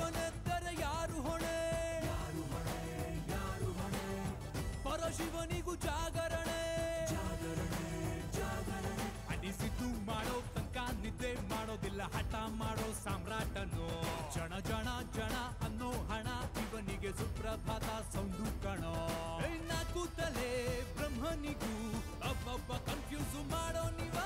ಶಿವನೆಂದರೆ ಯಾರು ಹೊಣೆ ಪರಶಿವನಿಗೂ ಜಾಗರಣೆ ಅನಿಸಿದ್ದು ಮಾಡೋ ತನಕ ನಿದ್ದೆ ಮಾಡೋದಿಲ್ಲ ಹಠ ಮಾಡೋ ಸಾಮ್ರಾಟನು ಜನ ಜನ ಜನ ಅನ್ನೋ ಹಣ ಇವನಿಗೆ ಸುಪ್ರಭಾತ ಸೌಂಡು ಕಣೋ ಕೂತಲೇ ಬ್ರಹ್ಮನಿಗೂ ಅಬ್ಬಬ್ಬ ಕನ್ಫ್ಯೂಸ್ ಮಾಡೋ ನೀವಾ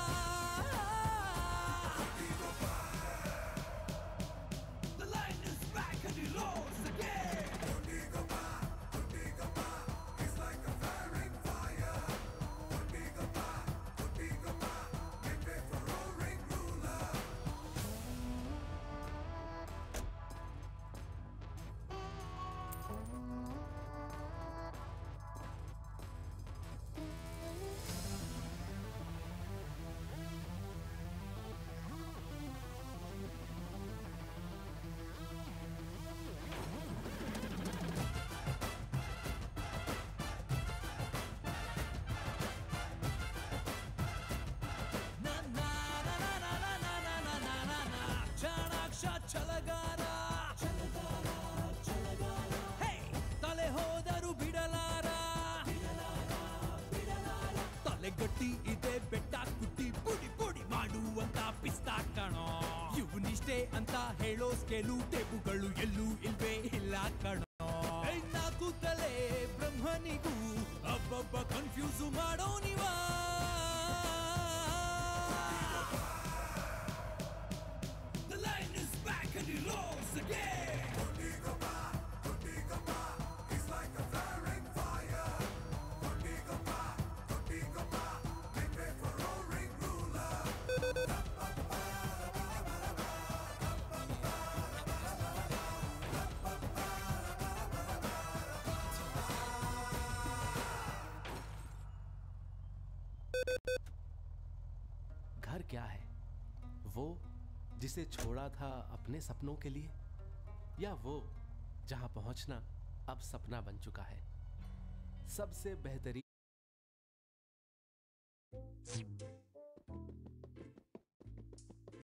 ಗಟ್ಟಿ ಇದೆ ಬೆಟ್ಟ ಕುಟ್ಟಿ ಪುಡಿ ಪುಡಿ ಮಾಡುವಂತ ಪಿಸ್ತಾ ಕಣೋ ಇವನಿಷ್ಟೇ ಅಂತ ಹೇಳೋ ಸ್ಕೇಲು ಟೇಬುಗಳು ಎಲ್ಲೂ ಇಲ್ವೇ ಇಲ್ಲ ಕಣೋ ಕೂತಲೇ ಬ್ರಹ್ಮನಿಗೂ ಅಬ್ಬಬ್ಬ ಕನ್ಫ್ಯೂಸ್ ಮಾಡೋ ನೀವಾ The lion is back and he roars again. घर क्या है? वो जिसे छोड़ा था अपने सपनों के लिए, या वो जहां पहुंचना अब सपना बन चुका है? सबसे बेहतरीन